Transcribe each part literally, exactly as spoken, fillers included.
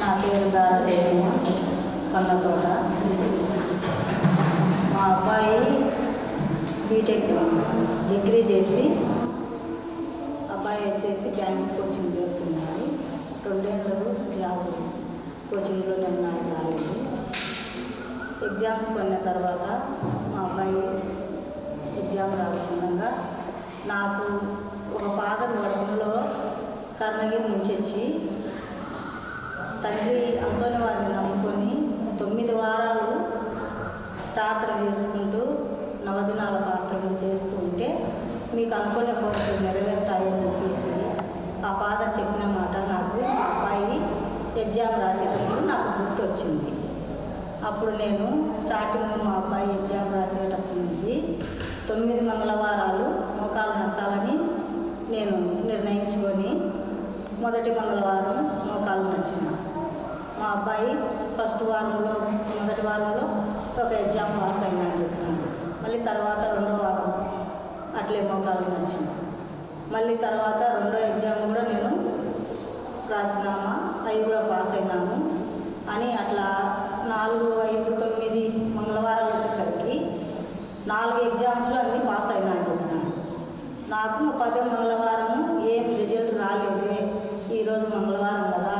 నా పేరు దారా జయమ్మ కొండతోట. మా అబ్బాయి బీటెక్ డిగ్రీ చేసి అబ్బాయి వచ్చేసి బ్యాంక్ కోచింగ్ చేస్తున్నాడు. రెండేళ్ళు జాబ్ కోచింగ్లో నేను నాకు రాలేదు. ఎగ్జామ్స్ కొన్న తర్వాత మా అబ్బాయి ఎగ్జామ్ రాస్తుండగా నాకు ఒక ఫాదర్ వడకంలో కర్ణగిరి నుంచి వచ్చి తండ్రి అంతోని వారిని నమ్ముకొని తొమ్మిది వారాలు ప్రార్థన చేసుకుంటూ నవదినాల ప్రార్థనలు చేస్తూ ఉంటే మీకు అనుకునే కోరికలు నెరవేరుతాయని చెప్పేసి ఆ ఫాదర్ చెప్పిన మాట నాకు ఆ అబ్బాయి ఎగ్జామ్ రాసేటప్పుడు నాకు గుర్తొచ్చింది. అప్పుడు నేను స్టార్టింగ్ మా అబ్బాయి ఎగ్జామ్ రాసేటప్పటి నుంచి తొమ్మిది మంగళవారాలు మోకాలు నడచాలని నేను నిర్ణయించుకొని మొదటి మంగళవారం మోకాలు నడిచిన. మా అబ్బాయి ఫస్ట్ వారంలో మొదటి వారంలో ఒక ఎగ్జామ్ పాస్ అయినా అని చెప్పినాను. మళ్ళీ తర్వాత రెండో వారం అట్లే మోకాలు నడిచిన. మళ్ళీ తర్వాత రెండో ఎగ్జామ్ కూడా నేను రాసినామా అవి కూడా పాస్ అయినాను అని అట్లా నాలుగు ఐదు తొమ్మిది మంగళవారాలు వచ్చేసరికి నాలుగు ఎగ్జామ్స్లో అన్నీ పాస్ అయినా అని చెప్తాను. నాకు పదో మంగళవారం ఏం రిజల్ట్ రాలేదే, ఈరోజు మంగళవారం కదా,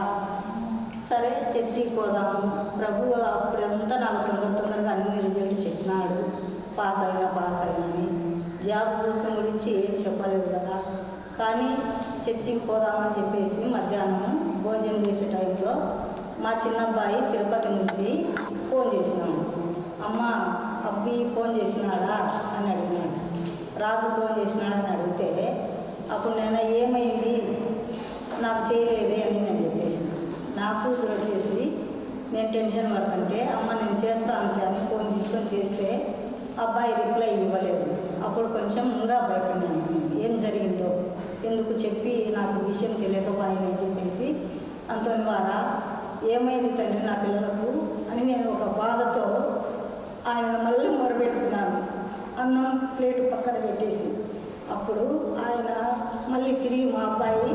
సరే చర్చికి పోదాము, ప్రభు అప్పుడంతా నాకు తొందర తొందరగా అన్ని రిజల్ట్ చెప్పినాడు, పాస్ అయినా పాస్ అయినా అని. జాబ్ కోసం గురించి ఏం చెప్పలేదు కదా, కానీ చర్చికి పోదామని చెప్పేసి మధ్యాహ్నం భోజనం చేసే టైంలో మా చిన్నబ్బాయి తిరుపతి నుంచి ఫోన్ చేసినాడు. అమ్మ అబ్బి ఫోన్ చేసినాడా అని అడిగినాడు. రాజు ఫోన్ చేసినాడని అడిగితే అప్పుడు నేను ఏమైంది నాకు చేయలేదే అని నేను చెప్పేసి నా కూతురు వచ్చేసి నేను టెన్షన్ పడుతుంటే అమ్మ నేను చేస్తాను అని ఫోన్ తీసుకొని చేస్తే అబ్బాయి రిప్లై ఇవ్వలేదు. అప్పుడు కొంచెం ఇంకా భయపడినాను నేను, ఏం జరిగిందో ఎందుకు చెప్పి నాకు విషయం తెలియకపోయినని చెప్పేసి అంతని వారా ఏమైంది తండ్రి నా పిల్లలకు అని నేను ఒక బాధతో ఆయన మళ్ళీ మొరబెట్టుకున్నాను, అన్నం ప్లేటు పక్కన పెట్టేసి. అప్పుడు ఆయన మళ్ళీ తిరిగి మా అబ్బాయి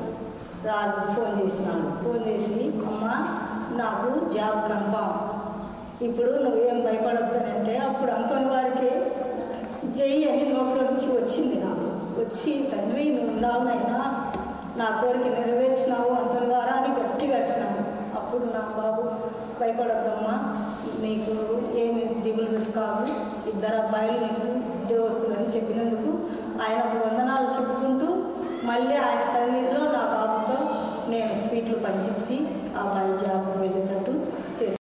రాజు ఫోన్ చేసినాడు. ఫోన్ చేసి అమ్మ నాకు జాబ్ కన్ఫామ్, ఇప్పుడు నువ్వేం భయపడొద్దనంటే అప్పుడు అంతని వారికి జై అని నోట్లో నుంచి వచ్చింది. నాకు వచ్చి తండ్రి నువ్వు ఉండాలనైనా నా కోరిక నెరవేర్చినావు అంతని వారా అని గట్టిగా అరిచినావు. అప్పుడు నా బాబు భయపడొద్దమ్మా, నీకు ఏమి దిగులు పెట్టుకావు, ఇద్దరు అబ్బాయిలు నీకు ఉద్యోగస్తులని చెప్పినందుకు ఆయనకు వందనాలు చెప్పుకుంటూ మళ్ళీ ఆయన సన్నిధిలో నా బాబు